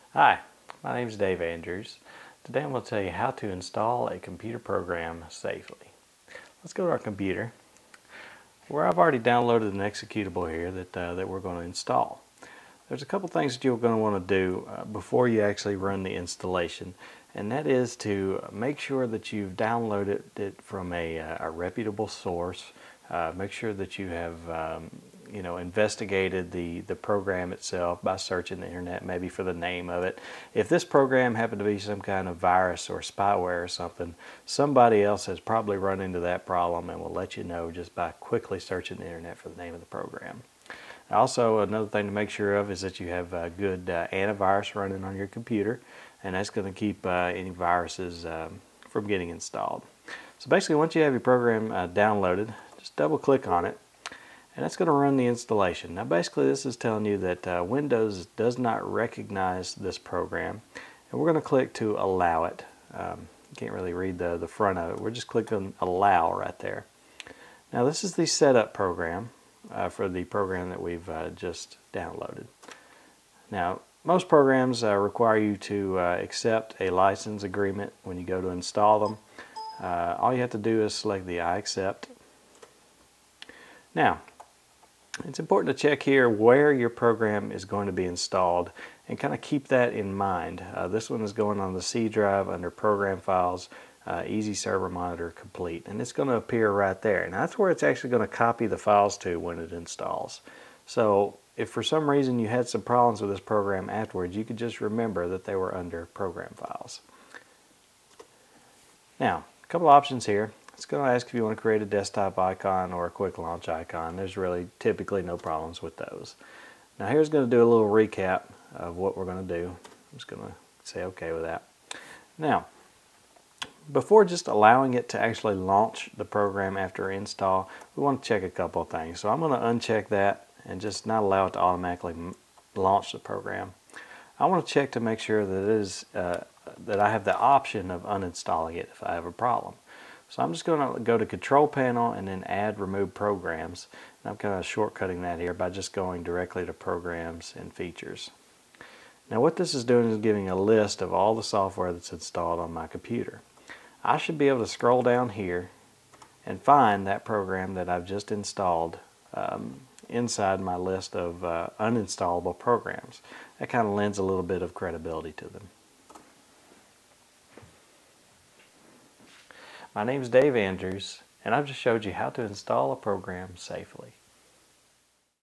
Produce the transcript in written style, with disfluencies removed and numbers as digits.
Hi, my name is Dave Andrews. Today I'm going to tell you how to install a computer program safely. Let's go to our computer where I've already downloaded an executable here that we're going to install. There's a couple things that you're going to want to do before you actually run the installation, and that is to make sure that you've downloaded it from a reputable source. Make sure that you have investigated the program itself by searching the internet, maybe for the name of it. If this program happened to be some kind of virus or spyware or something, somebody else has probably run into that problem and will let you know just by quickly searching the internet for the name of the program. Also, another thing to make sure of is that you have a good antivirus running on your computer, and that's going to keep any viruses from getting installed. So basically, once you have your program downloaded, just double click on it, and that's going to run the installation. Now basically this is telling you that Windows does not recognize this program, and we're going to click to allow it. You can't really read the front of it. We're just clicking allow right there. Now this is the setup program for the program that we've just downloaded. Now most programs require you to accept a license agreement when you go to install them. All you have to do is select the I accept. Now it's important to check here where your program is going to be installed and kind of keep that in mind. This one is going on the C drive under Program Files, Easy Server Monitor Complete, and it's going to appear right there. And that's where it's actually going to copy the files to when it installs. So if for some reason you had some problems with this program afterwards, you could just remember that they were under Program Files. Now, a couple options here. It's going to ask if you want to create a desktop icon or a quick launch icon. There's really typically no problems with those. Now here's going to do a little recap of what we're going to do. I'm just going to say okay with that. Now, before just allowing it to actually launch the program after install, we want to check a couple of things. So I'm going to uncheck that and just not allow it to automatically launch the program. I want to check to make sure that that I have the option of uninstalling it if I have a problem. So I'm just going to go to Control Panel and then Add Remove Programs. And I'm kind of shortcutting that here by just going directly to Programs and Features. Now what this is doing is giving a list of all the software that's installed on my computer. I should be able to scroll down here and find that program that I've just installed inside my list of uninstallable programs. That kind of lends a little bit of credibility to them. My name is Dave Andrews, and I've just showed you how to install a program safely.